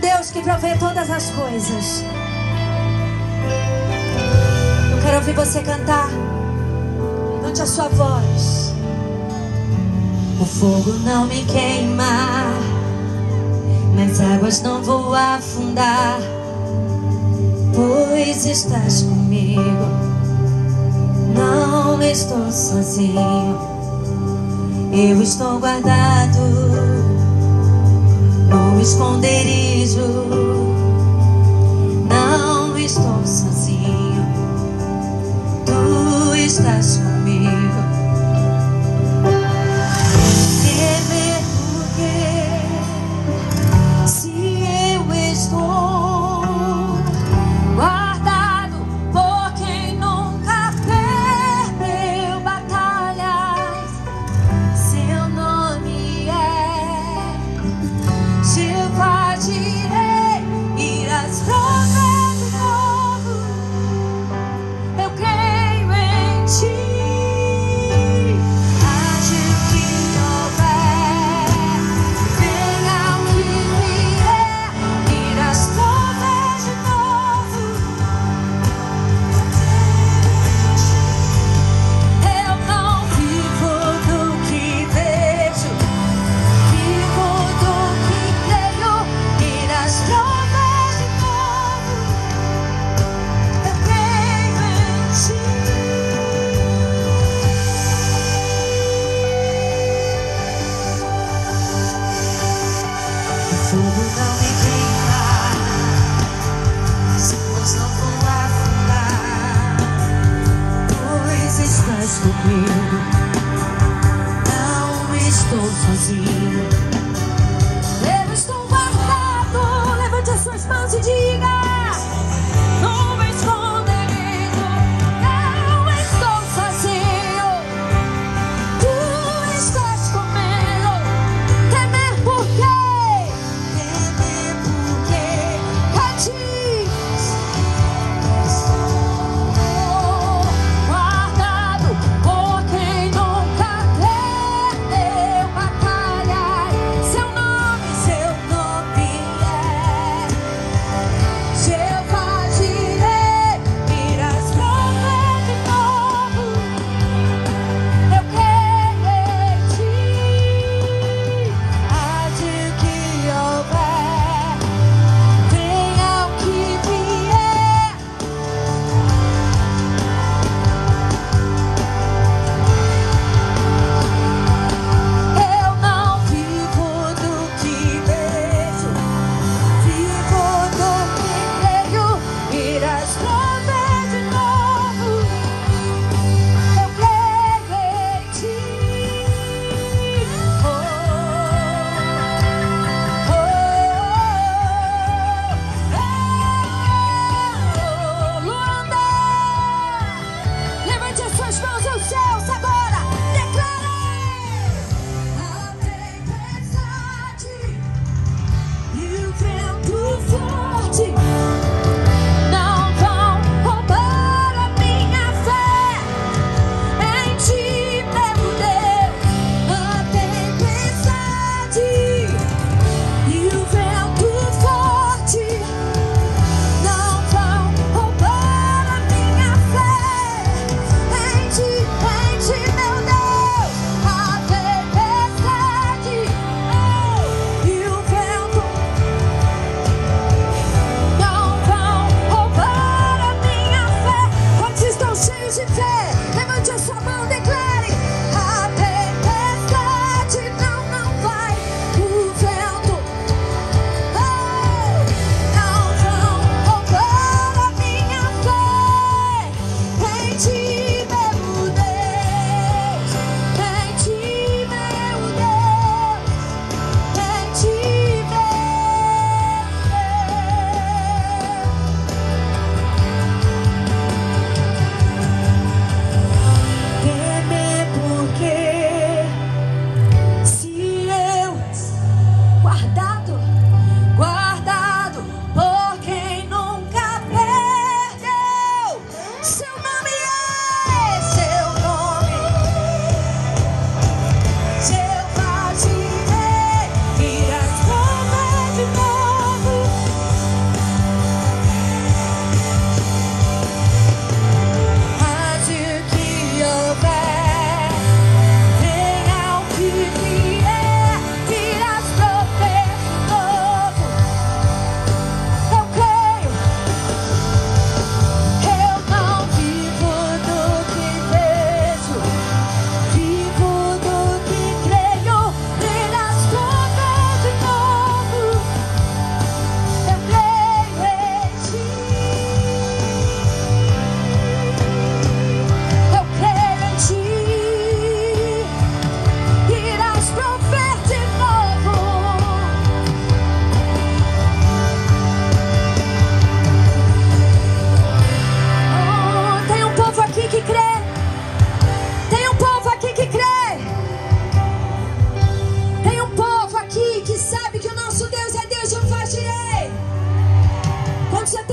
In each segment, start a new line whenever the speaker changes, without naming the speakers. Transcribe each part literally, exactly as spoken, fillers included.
Deus que provê todas as coisas. Eu quero ouvir você cantar. Levante a sua voz. O fogo não me queima, nas águas não vou afundar, pois estás comigo, não estou sozinho. Eu estou guardado no esconderijo, não estou sozinho, tu estás comigo. Temer por quê? Se eu estou guardado por quem nunca perdeu batalhas, seu nome é Jeová Jireh, irás prover de novo, eu creio em ti. Age o que houver, venha o que vier, irás prover de novo, eu não vivo do que vejo, vivo do que creio, irás prover de novo, eu creio em ti. O fogo não me queima, as águas não vão afundar, pois estás comigo, não estou sozinho. Eu estou guardado. Levante as suas mãos e diga: no esconderijo, não estou sozinho, tu estás comigo. Temer por quê? Temer por quê? Diz: estou guardado por quem nunca perdeu batalha. Seu nome, seu nome é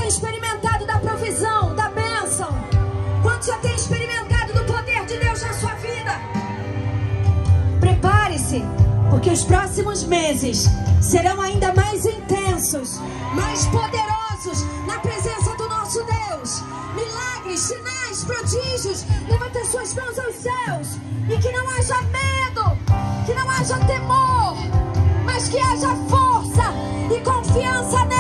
tem experimentado da provisão, da bênção? Quantos já tem experimentado do poder de Deus na sua vida? Prepare-se, porque os próximos meses serão ainda mais intensos, mais poderosos na presença do nosso Deus. Milagres, sinais, prodígios. Levanta suas mãos aos céus. E que não haja medo, que não haja temor, mas que haja força e confiança